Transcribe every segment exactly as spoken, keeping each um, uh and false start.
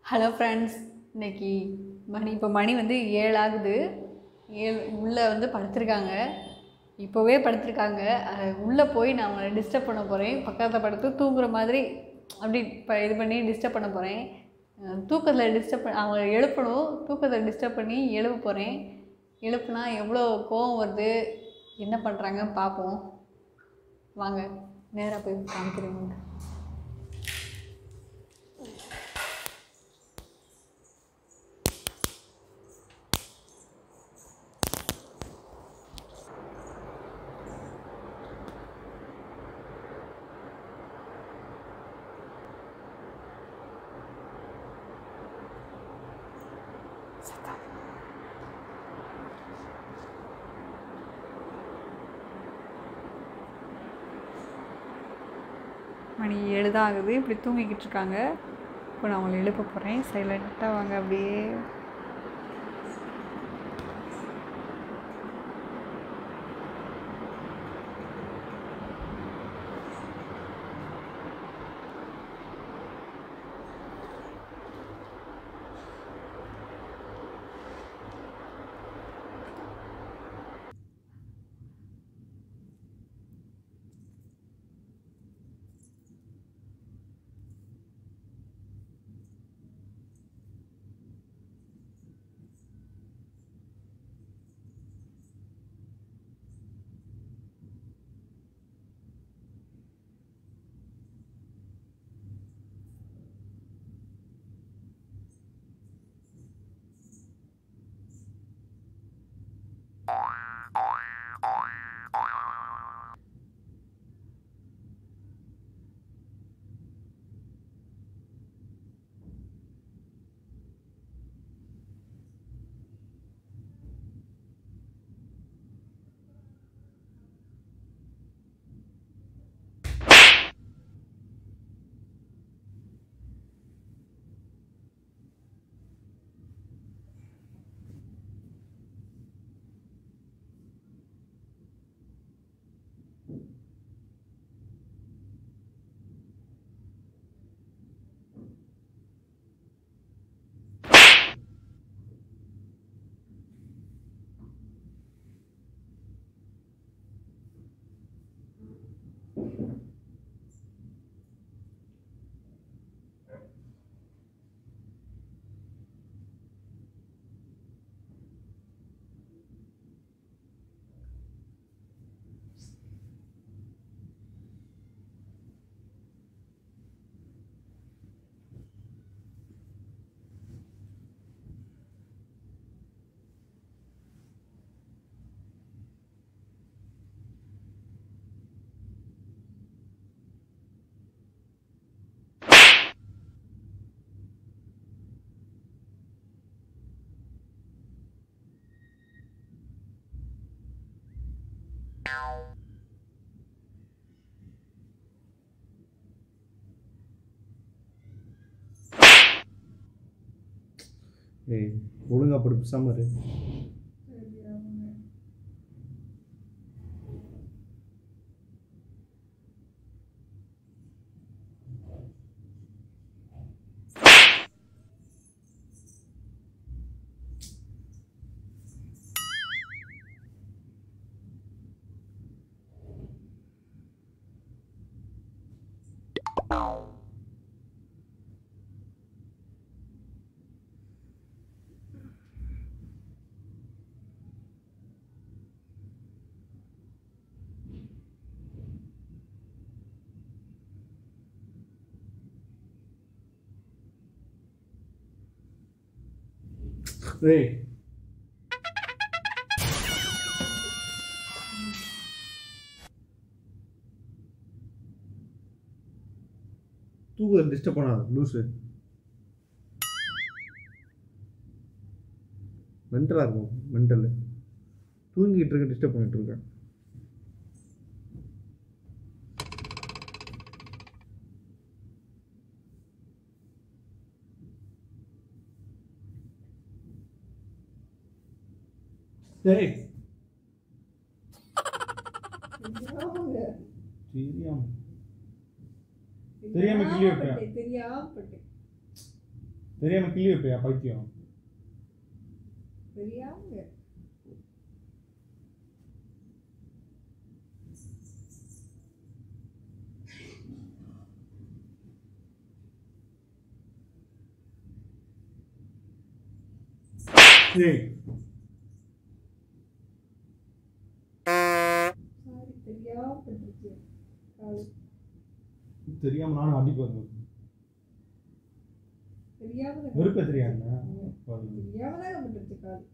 Hello friends, இன்னைக்கு மணி இப்போ மணி வந்து ஏழு ஆகுது. ஏழு உள்ளே வந்து படுத்திருக்காங்க. இப்போவே படுத்திருக்காங்க. உள்ளே போய் நான் அவங்கள டிஸ்டர்ப் பண்ண போகிறேன். பக்கத்தில் படுத்து தூங்குற மாதிரி அப்படி இப்போ இது பண்ணி டிஸ்டர்ப் பண்ண போகிறேன். தூக்கத்தில் டிஸ்டர்ப் பண்ண அவங்கள எழுப்பணும். தூக்கத்தில் டிஸ்டர்ப் பண்ணி எழுப்ப போகிறேன். எழுப்புனா எவ்வளோ கோவம் வருது, என்ன பண்ணுறாங்க பார்ப்போம். வாங்க நேராக போய் காமிக்கிறேங்க. மணி ஏழு தான் ஆகுது. இப்படி தூங்கிக்கிட்டு இருக்காங்க. இப்போ நான் அவங்களை எழுப்ப போகிறேன். சைலண்ட்டாக வாங்க. அப்படியே ஏய் ஒழுங்கா படு பேசாம இரு. ஏய் தூக்குற டிஸ்டர்ப் பண்ணாத லூசு. மென்டலாக இருக்கும். மென்டல் தூங்கிட்டு இருக்க டிஸ்டர்ப் பண்ணிட்டு இருக்கேன். ஏய் தெரியாம தெரியாம கிள்ளி விட்டேன். தெரியாம பட்டேன். தெரியாம கிள்ளி வைப்பியா பைத்தியம்? தெரியாம ஏய் சாரி தெரியாம பட்டுச்சு கால். தெரியாம நானும் அடிப்பேன். தெரியாம வெறுப்ப தெரியாம தெரியாம தான் பட்டுச்சு கால்.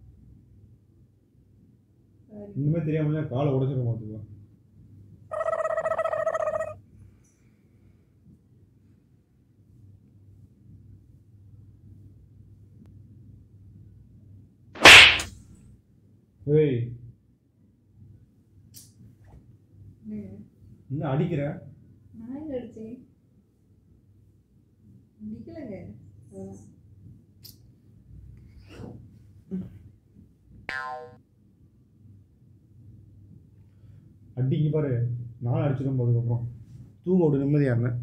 சாரி. இனிமே தெரியாம காலை உடைச்சிட மாட்டுவா. ஏய் என்ன அடிக்கிற? நான் எங்க அடிச்சேன்? அடிக்கலங்க. அடிங்க பாரு, நானும் அடிச்சிடும் போதுக்கப்புறம் தூங்க விடு நிம்மதியா இருந்தேன்.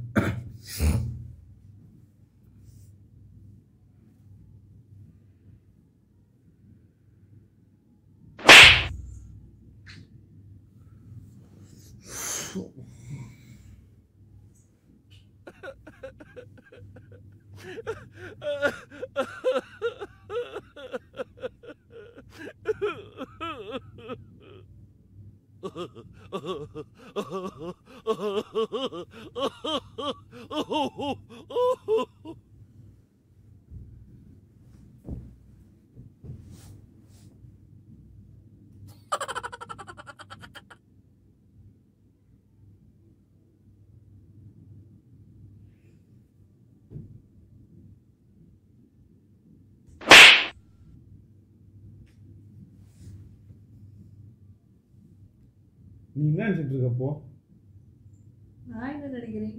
நீ என்ன நினைச்சிட்டு இருக்கப்போ? நான் என்ன நினைக்கிறேன்?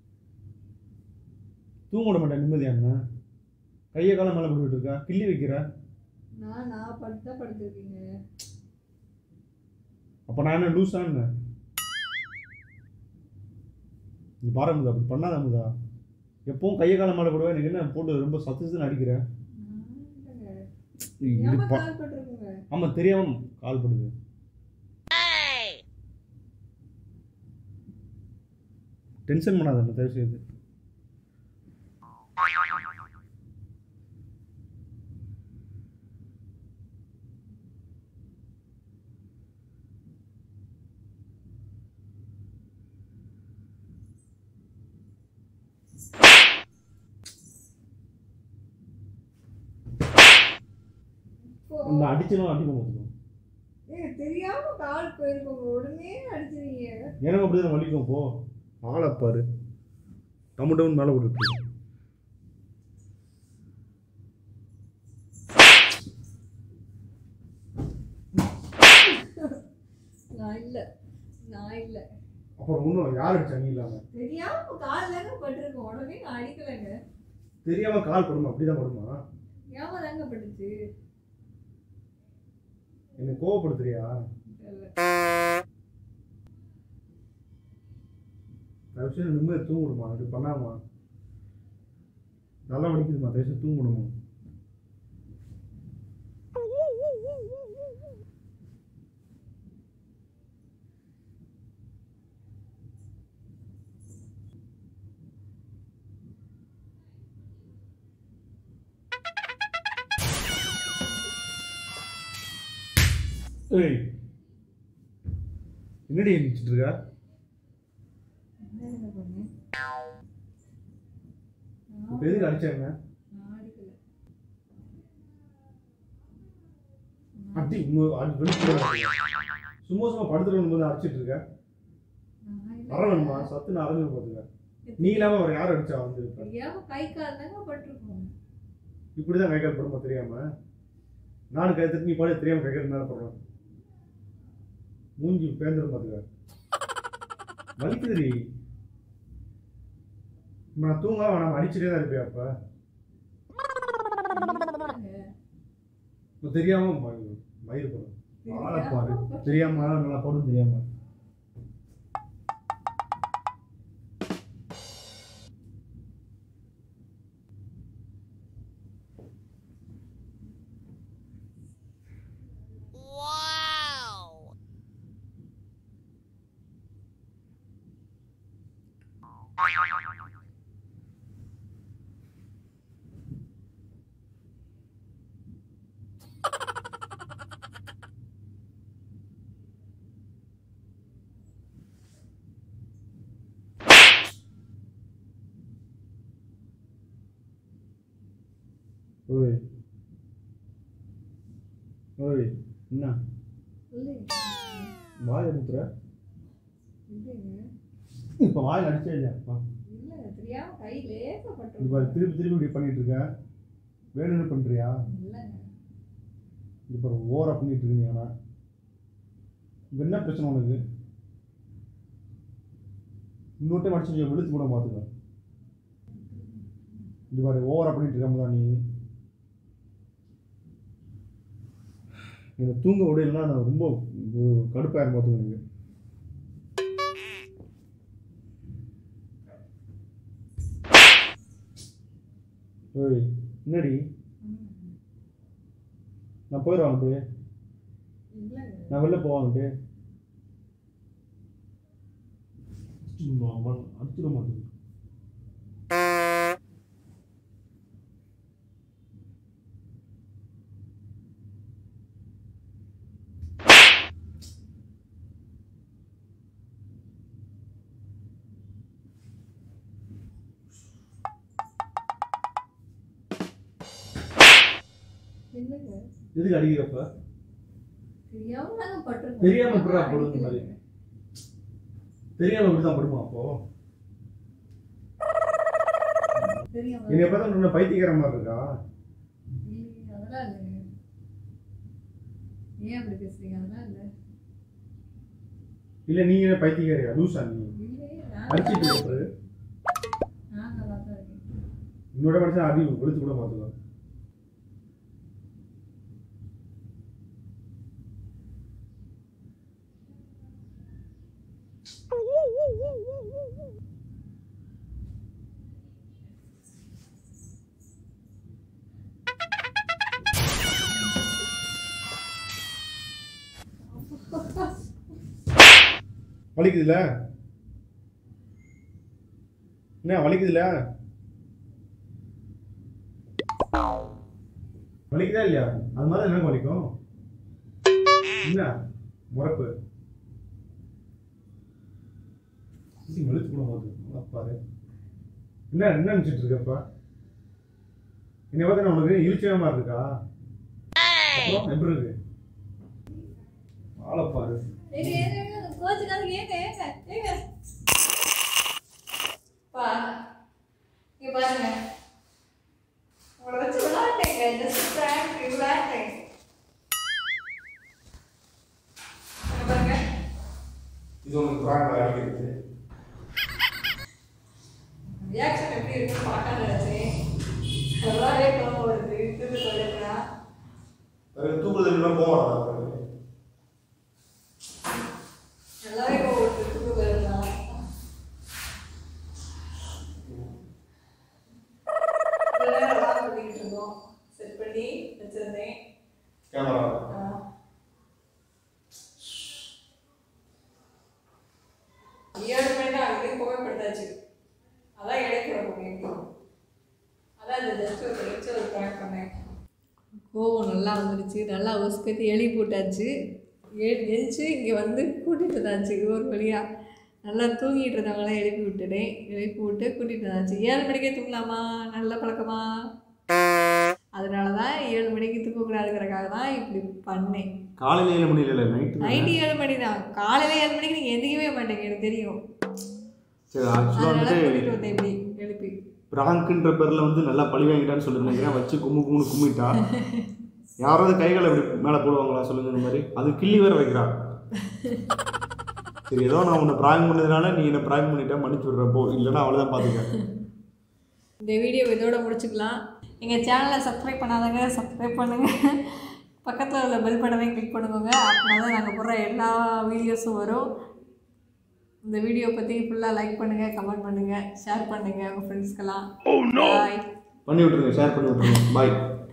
தூங்க விட மாட்டேன் நிம்மதியா என்ன? கையை காலம் மேலே போட்டுட்டு இருக்கா, கிள்ளி வைக்கிற. நான் நான் படுத்தா படுத்துருக்கீங்க. அப்போ நான் என்ன லூஸா என்ன? நீ பாரு அமுதா, அப்படி பண்ணாத அமுதா. எப்பவும் கையை காலம் மேலே போடுவேன், எனக்கு என்ன போட்டு ரொம்ப சத்துன்னு அடிக்கிறேன். ஆமாம் தெரியாம கால் படுது. டென்ஷன் பண்ணாத அந்த தயவு செய்து. உன்னை அடிச்சனும் அடிக்க மாட்டோம். தெரியாம கால் போயிருக்கோங்க, உடனே அடிச்சிருக்கீங்க. எனக்கு அப்படிதான் வலிக்கும். போ ஆளை பாரு, டம்மு டவுன் மேலே போட்டுருக்கு. நான் இல்லை நான் இல்லை அப்புறம் ஒன்றும் யார் அடிச்சா? நீ இல்லாம தெரியாம கால் தாங்க பட்டிருக்கோம், உடனே நான் அடிக்கலைங்க. தெரியாம கால் படுமா? அப்படிதான் படுமா? ஏமா தாங்க பட்டுச்சு? என்ன கோவப்படுத்துறியா? தயவுசெய்து நிம்மதி தூங்கிடுமா, அப்படி பண்ணாமா? நல்லா வலிக்குதுமா, தயவுசெய்து தூங்கிடுமா. ஏய் என்னடி நினைச்சிட்டு இருக்க? இப்போ எதுக்கு அடிச்சாங்க? அடி சும்மா சும்மா படுத்துட்டு வந்து அடிச்சிட்டு இருக்க. அரவணுமா சத்து நான் அரஞ்சு போதுங்க. நீ இல்லாம அவர் யாரும் அடிச்சா வந்து கை கால் தாங்க பட்டிருக்கோம். இப்படிதான் கை கால் படுமா தெரியாம? நானும் கை தட்டி நீ பாடு தெரியாம கை கால் மேல போடுறேன். மூஞ்சி பேந்துடும் பாத்துக்க. வலிக்குதுடி. நான் தூங்க வேணாம், அடிச்சுட்டே தான் இருப்பியா? அப்ப இப்போ தெரியாம மயிறு போடும். ஆளை பாரு, தெரியாம நல்லா போடும் தெரியாம. ஓய் ஓய் என்ன வாய் எடுத்துற இப்போ வாயில் அடிச்சே இல்லையாப்பா இப்போ திருப்பி திருப்பி இப்படி பண்ணிட்டு இருக்க வேணும்னு பண்ணுறியா இப்போ ஓவரா பண்ணிட்டு இருக்கீங்க இப்போ என்ன பிரச்சனை உனக்கு இன்னொரு டைம் அடிச்சு விழுத்து கூட பார்த்துக்க இது மாதிரி ஓவரா பண்ணிட்டு இருக்காம தான் நீ என்னை தூங்க விடலைன்னா நான் ரொம்ப கடுப்பாயிரம் பார்த்துக்க எனக்கு ஓய் என்னடி நான் போயிடுவாங்கட்டு நான் வெளில போவாங்கட்டு அடிச்சிட மாட்டேன் எதுக்கு அடிக்கிறப்ப தெரியாம எப்படா போடுறது மாதிரி தெரியாம இப்படிதான் படுமா அப்போ என்னை பார்த்தா பைத்தியக்கார மாதிரி இருக்கா இல்ல நீங்க பைத்தியக்காரியா லூசா நீ அடிச்சுட்டு இன்னொட மனுஷன் அடி விழுத்து கூட பார்த்துக்கோ வலிக்குதுல என்ன வலிக்குதுல வலிக்குதா இல்லையா அது மாதிரி என்ன வலிக்கும் என்ன முறப்பு வெளுத்து கூட போகுது பாரு என்ன என்ன நினைச்சிட்டு இருக்கப்பா என்னை பார்த்து உனக்கு இழிச்சமா இருக்கா அப்புறம் எப்படி இருக்கு ஆளை பாரு இது உங்களுக்கு பிராங்க் ஆகிடுது ரியாக்ஷன் எப்படி இருக்குன்னு பார்க்காதே எல்லாரே கோவம் வருது திருப்பி சொல்லுறா வேற தூக்குதல்ல போவாடா எல்லாரே கோவம் வருது திருப்பி வருதா எல்லாரும் பண்ணிட்டு இருக்கோம் செட் பண்ணி வச்சிருந்தேன் கேமரா ஏழு மணி தான் ஆகுது கோவப்படுத்தாச்சு அதான் இடைக்கிற போகிறேன் அதான் இந்த ஜஸ்ட் ஒரு வச்சு ஒரு ப்ராங்க் பண்ணேன் கோவம் நல்லா வந்துடுச்சு நல்லா உசுப்பேத்தி எலி போட்டாச்சு எ எழுச்சி இங்கே வந்து கூட்டிகிட்டு இருந்தாச்சு ஒரு வழியாக நல்லா தூங்கிட்டு இருந்தவங்களாம் எழுப்பி விட்டுட்டேன் எழுப்பி விட்டு கூட்டிகிட்டு இருந்தாச்சு ஏழு மணிக்கே தூங்கலாமா நல்ல பழக்கமா அதனால தான் ஏழு மணிக்கு தூக்கக்கூடாதுங்கிறக்காக தான் இப்படி பண்ணேன் காலையில் ஏழு மணி இல்லை நைட்டு நைட்டு ஏழு மணி தான் காலையில் ஏழு மணிக்கு நீங்கள் எந்திக்கவே மாட்டேங்க எனக்கு தெரியும் சரி ஆக்சுவலாக கூட்டிகிட்டு வந்தேன் இப்படி எழுப்பி பிராங்க்ன்ற பேரில் வந்து நல்லா பழி வாங்கிட்டான்னு சொல்லியிருந்தேன் வச்சு கும்மு கும்முன்னு கும்மிட்டா யாராவது கைகளை இப்படி மேலே போடுவாங்களா சொல்லுங்க இந்த மாதிரி அது கிள்ளி வேற வைக்கிறா சரி ஏதோ நான் உன்னை பிராங்க் பண்ணதுனால நீ என்னை பிராங்க் பண்ணிட்டா மன்னிச்சு விட்றேன் போ இல்லைன்னா அவ்வளோதான் பார்த்துக்க இந்த வீடியோ இதோட முடிச்சுக்கலாம் எங்கள் சேனலை சப்ஸ்கிரைப் பண்ணாதவங்க சப்ஸ்கிரைப் பண்ணுங்கள் பக்கத்தில் உள்ள பெல் பட்டனை கிளிக் பண்ணுங்க அப்படின்னா தான் நாங்கள் போடுற எல்லா வீடியோஸும் வரும் இந்த வீடியோ பற்றி ஃபுல்லாக லைக் பண்ணுங்கள் கமெண்ட் பண்ணுங்கள் ஷேர் பண்ணுங்கள் உங்கள் ஃப்ரெண்ட்ஸ்க்கெல்லாம் பாய் பண்ணி விட்ருங்க ஷேர் பண்ணி விட்ருங்க பாய்